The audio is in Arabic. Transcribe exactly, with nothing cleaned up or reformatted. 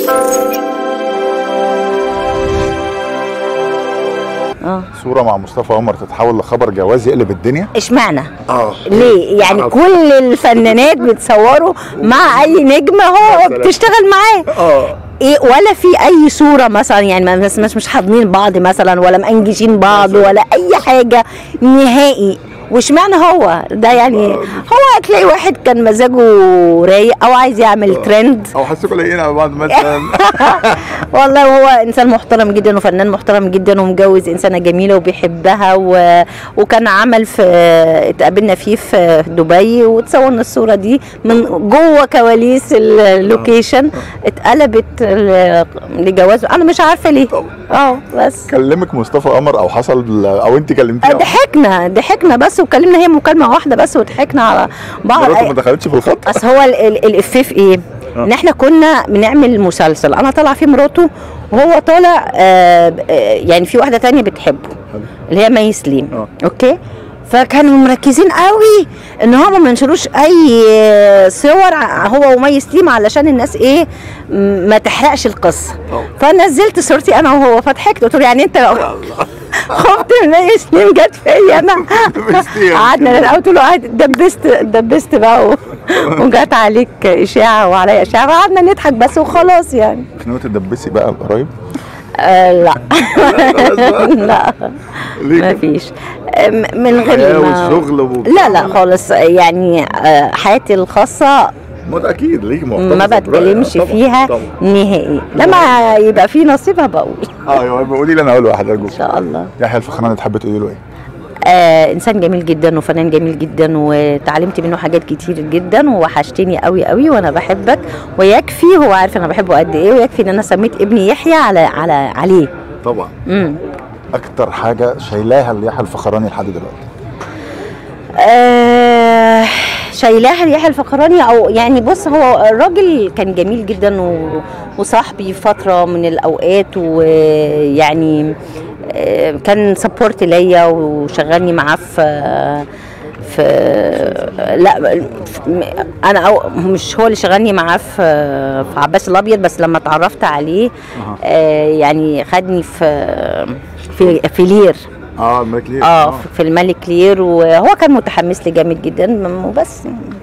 اه صوره مع مصطفى قمر تتحول لخبر جواز يقلب الدنيا. اشمعنى؟ اه ليه؟ يعني آه. كل الفنانات بتصوروا مع اي نجم هو بتشتغل معاه. اه ايه ولا في اي صوره مثلا يعني مش مش مش حاضنين بعض مثلا ولا مأنجشين بعض ولا اي حاجه نهائي. واشمعنى هو ده يعني؟ هو هتلاقي واحد كان مزاجه رايق او عايز يعمل ترند او حاسسكم لاقيين على بعض مثلا. والله هو انسان محترم جدا وفنان محترم جدا ومجوز انسانه جميله وبيحبها و... وكان عمل في اتقابلنا فيه في دبي وتصورنا الصوره دي من جوه كواليس اللوكيشن اتقلبت لجوازه. انا مش عارفه ليه. اه بس كلمك مصطفى قمر او حصل او انت كلمتيه؟ ضحكنا ضحكنا بس وكلمنا هي مكالمه واحده بس وضحكنا على بعض. مراته ما دخلتش في الخط. اصل هو الافيه في ايه؟ آه. ان احنا كنا بنعمل مسلسل انا طالعه فيه مراته وهو طالع آه يعني في واحده تانية بتحبه اللي هي مي سليم. آه. اوكي فكانوا مركزين قوي ان هم ما ينشروش اي صور هو ومي سليم علشان الناس ايه ما تحرقش القصه. أوه. فنزلت صورتي انا وهو فضحكت قلت له يعني انت لو خفت من مي سليم جت فيا انا. قعدنا قلت له دبست دبست بقى وجت عليك اشاعه وعليا اشاعه فقعدنا نضحك بس وخلاص يعني. ناوي تدبسي بقى قريب؟ آه لا لا مفيش من غير ما لا لا خالص يعني آه حياتي الخاصه ما اكيد ليك محتفظه ما بتكلمش فيها طبعا. نهائي لما يبقى في نصيب هبقول. اه قولي لي انا اقول واحد ارجوك. ان شاء الله. يحيى الفخراني تحبي تقولي له ايه؟ آه انسان جميل جدا وفنان جميل جدا وتعلمت منه حاجات كتير جدا ووحشتني قوي قوي وانا بحبك ويكفي هو عارف انا بحبه قد ايه ويكفي ان انا سميت ابني يحيى على على عليه. طبعا. امم اكتر حاجه شايلاها ليحيى الفخراني لحد دلوقتي؟ آه شايلاها ليحيى الفخراني او يعني بص هو الراجل كان جميل جدا وصاحبي فتره من الاوقات ويعني كان سبورت ليا وشغلني معاه في في لا انا أو مش هو اللي شغلني معاه في في عباس الابيض بس لما اتعرفت عليه آه يعني خدني في في في لير. اه الملك لير. اه في الملك لير وهو كان متحمس لي جامد جدا وبس.